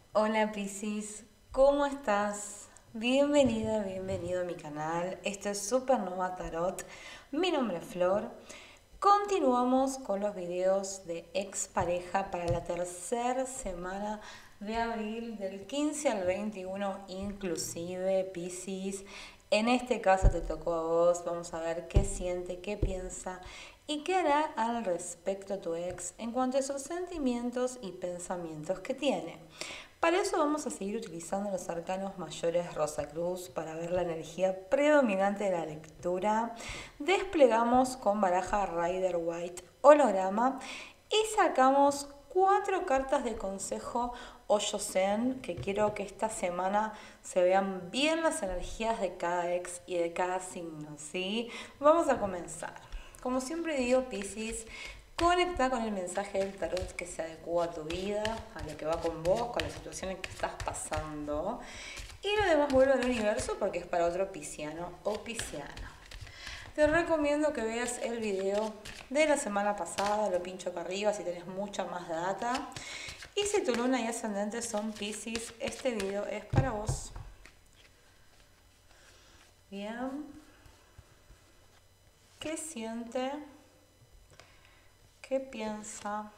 Hola Piscis, ¿cómo estás? Bienvenida, bienvenido a mi canal. Esto es Supernova Tarot. Mi nombre es Flor. Continuamos con los videos de expareja para la tercera semana de abril, del 15 al 21 inclusive, Piscis. En este caso te tocó a vos. Vamos a ver qué siente, qué piensa y qué hará al respecto tu ex en cuanto a esos sentimientos y pensamientos que tiene. Para eso vamos a seguir utilizando los arcanos mayores Rosacruz para ver la energía predominante de la lectura. Desplegamos con baraja Rider White holograma y sacamos 4 cartas de consejo Osho Zen, que quiero que esta semana se vean bien las energías de cada ex y de cada signo, ¿sí? Vamos a comenzar. Como siempre digo, Piscis, conecta con el mensaje del tarot que se adecua a tu vida, a lo que va con vos, con las situaciones que estás pasando. Y lo demás vuelve al universo porque es para otro pisciano o pisciana. Te recomiendo que veas el video de la semana pasada, lo pincho acá arriba si tenés mucha más data. Y si tu luna y ascendente son Piscis, este video es para vos. Bien. ¿Qué siente? ¿Qué piensa?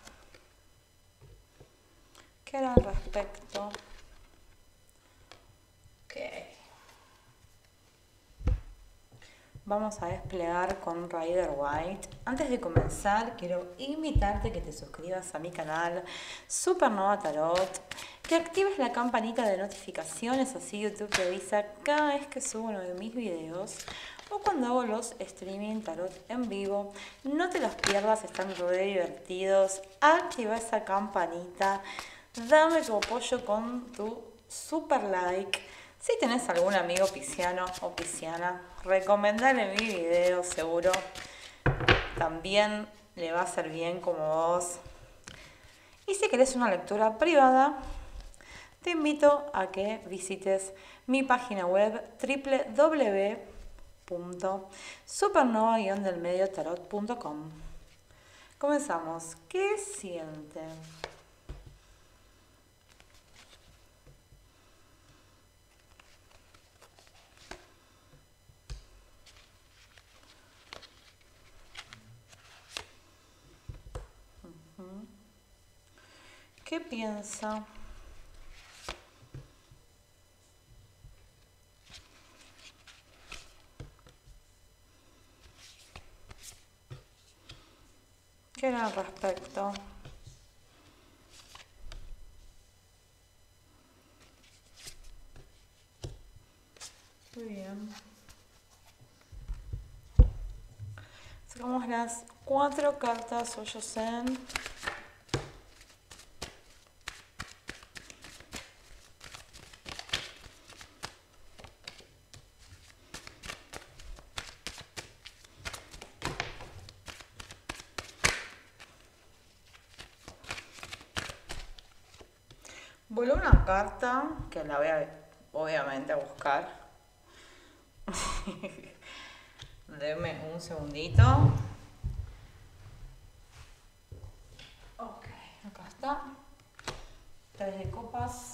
¿Qué hará al respecto? Ok. Vamos a desplegar con Rider White. Antes de comenzar, quiero invitarte a que te suscribas a mi canal Supernova Tarot, que actives la campanita de notificaciones, así YouTube te avisa cada vez que subo uno de mis videos o cuando hago los streaming tarot en vivo. No te los pierdas, están re divertidos. Activa esa campanita, dame tu apoyo con tu super like. Si tenés algún amigo pisciano o pisciana, recomendale mi video, seguro también le va a hacer bien como vos. Y si querés una lectura privada, te invito a que visites mi página web www.supernova-delmediotarot.com. Comenzamos. ¿Qué siente? ¿Qué piensa? ¿Qué era al respecto? Muy bien. Sacamos las 4 cartas Osho Zen. Voló una carta que la voy a, obviamente, a buscar. Deme un segundito. Ok, acá está. 3 de copas.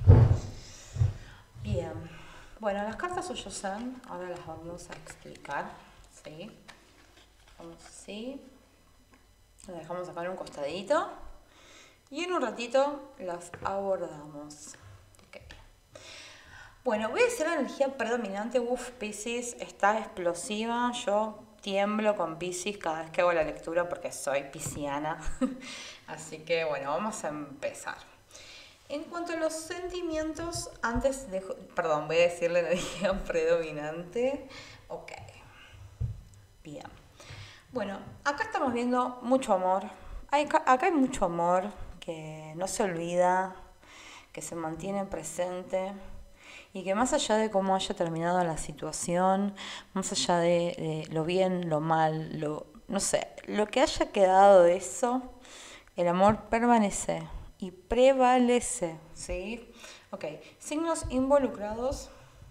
Bien. Bueno, las cartas Osho Zen, ahora las vamos a explicar. ¿Sí? Vamos así. Las dejamos acá en un costadito. Y en un ratito las abordamos. Okay. Bueno, voy a decir la energía predominante. Piscis está explosiva. Yo tiemblo con Piscis cada vez que hago la lectura porque soy pisciana. Así que bueno, vamos a empezar. En cuanto a los sentimientos, antes de... Perdón, voy a decir la energía predominante. Ok. Bien. Bueno, acá estamos viendo mucho amor. Acá hay mucho amor que no se olvida, que se mantiene presente y que más allá de cómo haya terminado la situación, más allá de lo bien, lo mal, no sé, lo que haya quedado de eso, el amor permanece y prevalece, ¿sí? Ok, signos involucrados.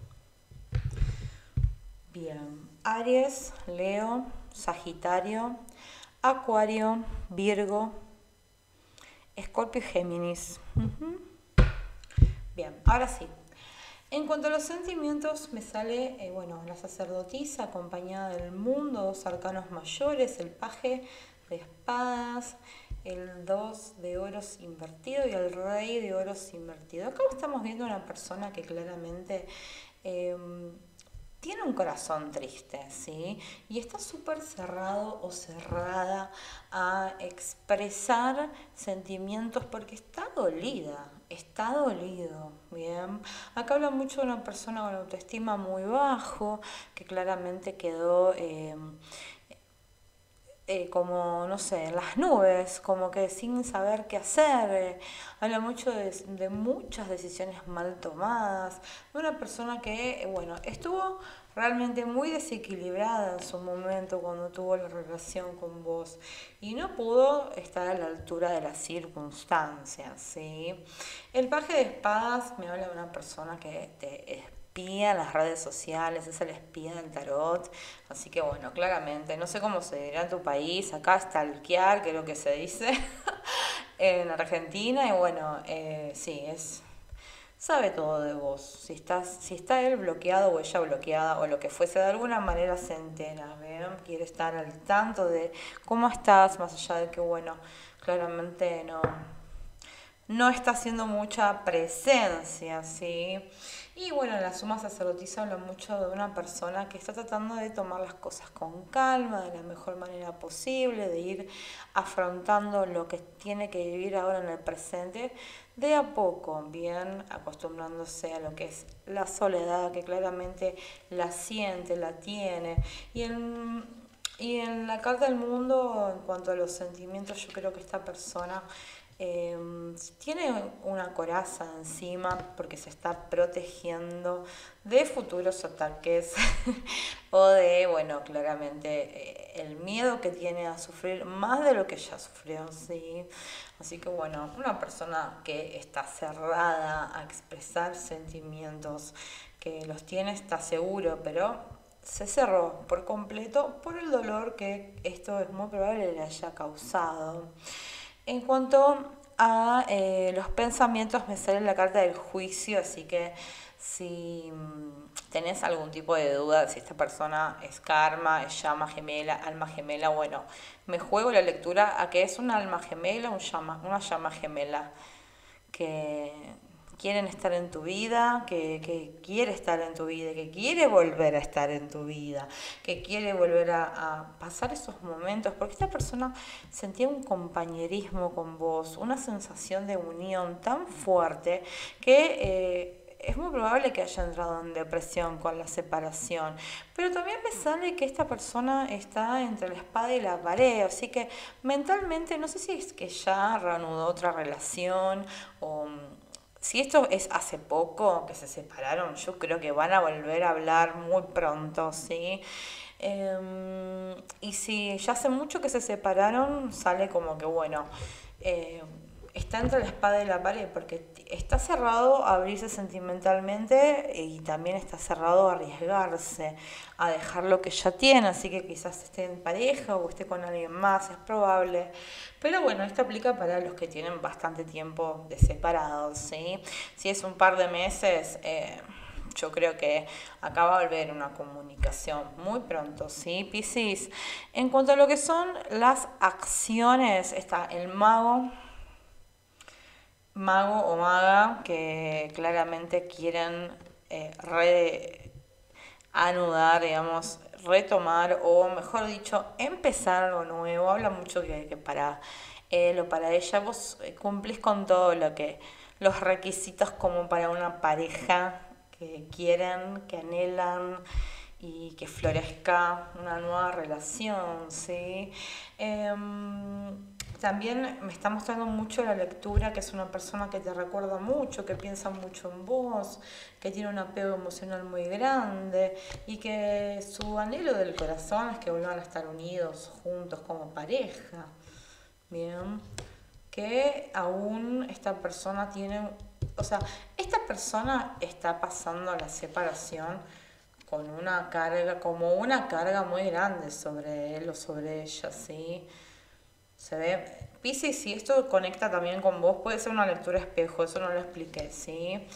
Bien, Aries, Leo, Sagitario, Acuario, Virgo, Escorpio y Géminis. Bien, ahora sí. En cuanto a los sentimientos, me sale, bueno, la sacerdotisa acompañada del mundo, dos arcanos mayores, el paje de espadas, el 2 de oros invertido y el rey de oros invertido. Acá estamos viendo una persona que claramente tiene un corazón triste, ¿sí? Y está súper cerrado o cerrada a expresar sentimientos porque está dolido, ¿bien? Acá habla mucho de una persona con autoestima muy bajo, que claramente quedó como, no sé, en las nubes, como que sin saber qué hacer. Habla mucho de muchas decisiones mal tomadas, de una persona que, bueno, estuvo realmente muy desequilibrada en su momento cuando tuvo la relación con vos y no pudo estar a la altura de las circunstancias, ¿sí? El paje de espadas me habla de una persona que te espía en las redes sociales, es el espía del tarot, así que bueno, claramente, no sé cómo se dirá en tu país, acá stalkear, creo que se dice, en Argentina, y bueno, sí, sabe todo de vos, si está él bloqueado o ella bloqueada o lo que fuese, de alguna manera se entera, ¿ven? Quiere estar al tanto de cómo estás, más allá de que bueno, claramente no está haciendo mucha presencia, ¿sí? Y bueno, la suma sacerdotisa habla mucho de una persona que está tratando de tomar las cosas con calma, de la mejor manera posible, de ir afrontando lo que tiene que vivir ahora en el presente, de a poco, bien, acostumbrándose a lo que es la soledad, que claramente la siente, la tiene. Y en la carta del mundo, en cuanto a los sentimientos, yo creo que esta persona tiene una coraza encima porque se está protegiendo de futuros ataques o de, bueno, claramente el miedo que tiene a sufrir más de lo que ya sufrió, ¿sí? Así que bueno, una persona que está cerrada a expresar sentimientos, que los tiene, está seguro, pero se cerró por completo por el dolor que esto es muy probable le haya causado. En cuanto a los pensamientos, me sale la carta del juicio, así que si tenés algún tipo de duda de si esta persona es karma, es llama gemela, alma gemela, bueno, me juego la lectura a que es una alma gemela, una llama gemela, que quieren estar en tu vida, que quiere estar en tu vida, que quiere volver a estar en tu vida, que quiere volver a pasar esos momentos, porque esta persona sentía un compañerismo con vos, una sensación de unión tan fuerte que es muy probable que haya entrado en depresión con la separación, pero también me sale que esta persona está entre la espada y la pared, así que mentalmente no sé si es que ya reanudó otra relación o si esto es hace poco que se separaron, yo creo que van a volver a hablar muy pronto, ¿sí? Y si ya hace mucho que se separaron, sale como que, bueno, está entre la espada y la pared, porque está cerrado a abrirse sentimentalmente y también está cerrado a arriesgarse, a dejar lo que ya tiene, así que quizás esté en pareja o esté con alguien más, es probable. Pero bueno, esto aplica para los que tienen bastante tiempo de separados, ¿sí? Si es un par de meses, yo creo que acá va a volver una comunicación muy pronto, ¿sí, Piscis? En cuanto a lo que son las acciones, está el mago o maga que claramente quieren reanudar, digamos, retomar o mejor dicho, empezar algo nuevo. Habla mucho que para él o para ella vos cumplís con todo lo que los requisitos como para una pareja que quieren, que anhelan y que florezca una nueva relación, ¿sí? También me está mostrando mucho la lectura, que es una persona que te recuerda mucho, que piensa mucho en vos, que tiene un apego emocional muy grande y que su anhelo del corazón es que vuelvan a estar unidos, juntos, como pareja. Bien, que aún esta persona tiene, o sea, esta persona está pasando la separación con una carga, como una carga muy grande sobre él o sobre ella, ¿sí? Se ve. Piscis, si esto conecta también con vos, puede ser una lectura espejo, eso no lo expliqué, ¿sí?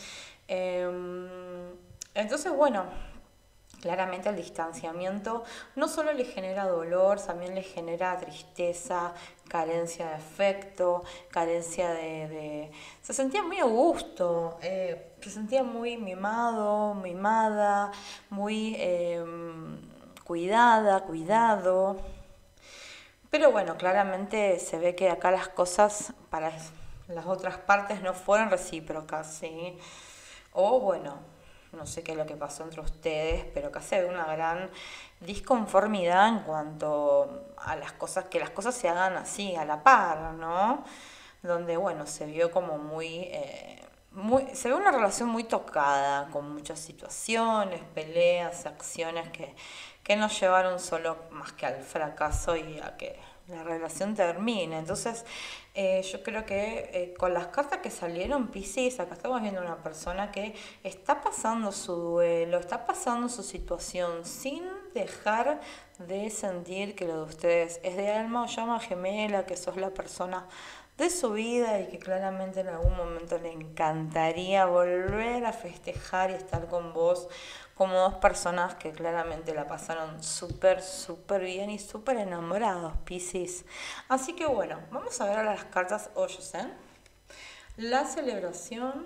Entonces, bueno, claramente el distanciamiento no solo le genera dolor, también le genera tristeza, carencia de afecto, carencia Se sentía muy a gusto, se sentía muy mimado, mimada, muy cuidada, cuidado. Pero bueno, claramente se ve que acá las cosas para las otras partes no fueron recíprocas, ¿sí? O bueno, no sé qué es lo que pasó entre ustedes, pero acá se ve una gran disconformidad en cuanto a las cosas, que las cosas se hagan así, a la par, ¿no? Donde, bueno, se vio como se ve una relación muy tocada, con muchas situaciones, peleas, acciones que no llevaron solo más que al fracaso y a que la relación termine. Entonces, yo creo que con las cartas que salieron, Piscis, acá estamos viendo una persona que está pasando su duelo, está pasando su situación sin dejar de sentir que lo de ustedes es de alma o llama gemela, que sos la persona de su vida y que claramente en algún momento le encantaría volver a festejar y estar con vos como dos personas que claramente la pasaron súper, súper bien y súper enamorados, Piscis. Así que bueno, vamos a ver ahora las cartas Oyosen. La celebración,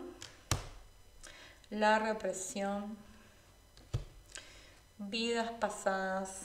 la represión, vidas pasadas,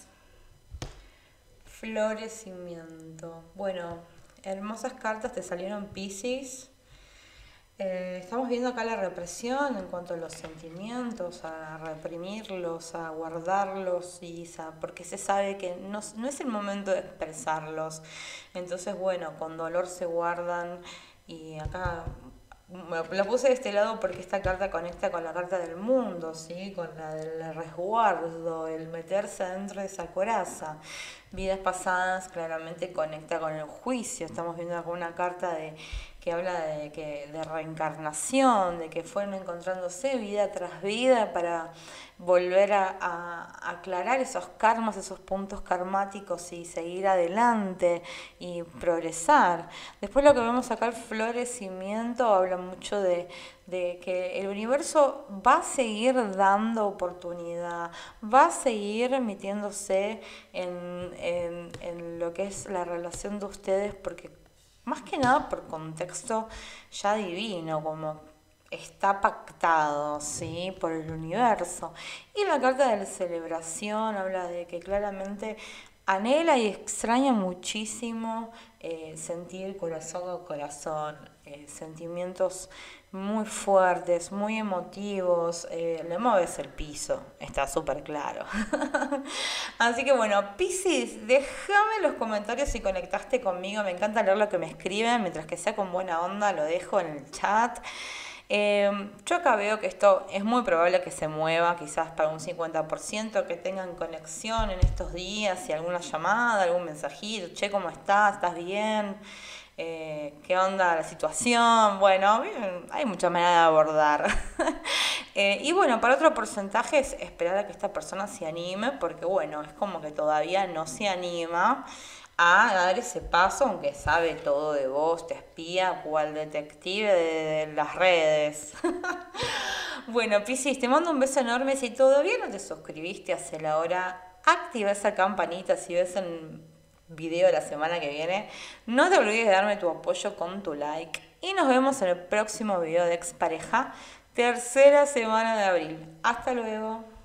florecimiento. Bueno, hermosas cartas te salieron, Piscis. Estamos viendo acá la represión en cuanto a los sentimientos, a reprimirlos, a guardarlos, porque se sabe que no es el momento de expresarlos. Entonces, bueno, con dolor se guardan y acá la puse de este lado porque esta carta conecta con la carta del mundo, ¿sí? Con la del resguardo, el meterse dentro de esa coraza. Vidas pasadas claramente conecta con el juicio. Estamos viendo acá una carta que habla de reencarnación, de que fueron encontrándose vida tras vida para volver a aclarar esos karmas, esos puntos karmáticos y seguir adelante y progresar. Después lo que vemos acá, el florecimiento, habla mucho de que el universo va a seguir dando oportunidad, va a seguir metiéndose en lo que es la relación de ustedes, porque más que nada por contexto ya divino, como está pactado, ¿sí? Por el universo. Y la carta de la celebración habla de que claramente anhela y extraña muchísimo sentir corazón con corazón, sentimientos muy fuertes, muy emotivos, le mueves el piso, está súper claro. Así que bueno, Piscis, déjame en los comentarios si conectaste conmigo, me encanta leer lo que me escriben, mientras que sea con buena onda lo dejo en el chat. Yo acá veo que esto es muy probable que se mueva, quizás para un 50%, que tengan conexión en estos días y alguna llamada, algún mensajito, che, ¿cómo estás? ¿Estás bien? ¿Qué onda la situación? Bueno, hay mucha manera de abordar. Y bueno, para otro porcentaje es esperar a que esta persona se anime, porque bueno, es como que todavía no se anima a dar ese paso, aunque sabe todo de vos, te espía, cual detective de las redes. Bueno, Piscis, te mando un beso enorme. Si todavía no te suscribiste, hacelo ahora. Activa esa campanita si ves el video la semana que viene. No te olvides de darme tu apoyo con tu like. Y nos vemos en el próximo video de Expareja, tercera semana de abril. Hasta luego.